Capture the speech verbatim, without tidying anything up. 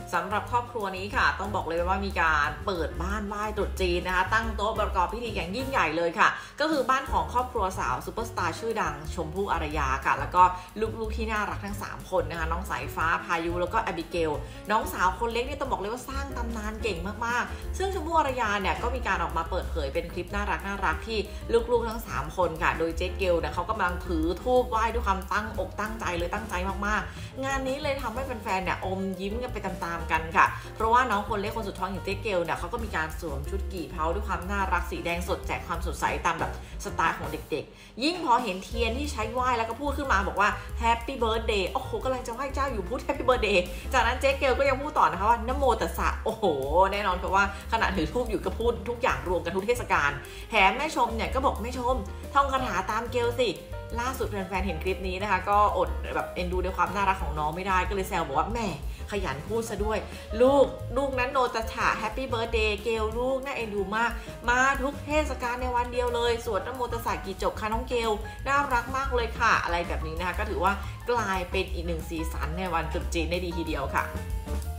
สำหรับครอบครัวนี้ค่ะต้องบอกเลยว่ามีการเปิดบ้านไหว้ตรุษจีนนะคะตั้งโต๊ะประกอบพิธีอย่างยิ่งใหญ่เลยค่ะก็คือบ้านของครอบครัวสาวซูเปอร์สตาร์ชื่อดังชมพู่อารยาค่ะแล้วก็ลูกๆที่น่ารักทั้งสามคนนะคะน้องสายฟ้าพายุแล้วก็อบิเกลน้องสาวคนเล็กนี่ต้องบอกเลยว่าสร้างตำนานเก่งมากๆซึ่งชมพู่อารยาเนี่ยก็มีการออกมาเปิดเผยเป็นคลิปน่ารักน่ารักที่ลูกๆทั้งสามคนค่ะโดยเจ๊เกลเนี่ยเขากำลังถือธูปไหว้ด้วยความตั้งอกตั้งใจเลยตั้งใจมากๆงานนี้เลยทำให้แฟนๆเนี่ยอมยิ้มกันไปตามๆกันค่ะเพราะว่าน้องคนเล็กคนสุดท้องอย่างเจ๊เกลเนี่ยเขาก็มีการสวมชุดกี่เพาด้วยความน่ารักสีแดงสดแจกความสดใสตามแบบสไตล์ของเด็กๆยิ่งพอเห็นเทียนที่ใช้ไหว้แล้วก็พูดขึ้นมาบอกว่าแฮปปี้เบิร์ธเดย์โอ้โหกำลังจะไหว้เจ้าอยู่พูดแฮปปี้เบิร์ธเดย์จากนั้นเจ๊เกลก็ยังพูดต่อนะคะว่านโมตัสสะโอ้โหแน่นอนเพราะว่าขณะถือธูปอยู่ก็พูดทุกอย่างรวมกันทุกเทศกาลแถมแม่ชมเนี่ยก็บอกแม่ชมท่องคาถาตามเกลสิล่าสุดแฟนๆเห็นคลิปนี้นะคะก็อดแบบเอ็นดูในความน่ารักของน้องไม่ได้ก็เลยแซวบอกว่าแม่ขยันพูดซะด้วยลูกลูกนั้นโนตฉะแฮปปี้เบิร์ธเดย์เกลลูกน่าเอ็นดูมากมาทุกเทศกาลในวันเดียวเลยสวดนโมตัสสะกี่จบค่ะน้องเกลน่ารักมากเลยค่ะอะไรแบบนี้นะคะก็ถือว่ากลายเป็นอีกหนึ่งสีสันในวันตรุษจีนได้ดีทีเดียวค่ะ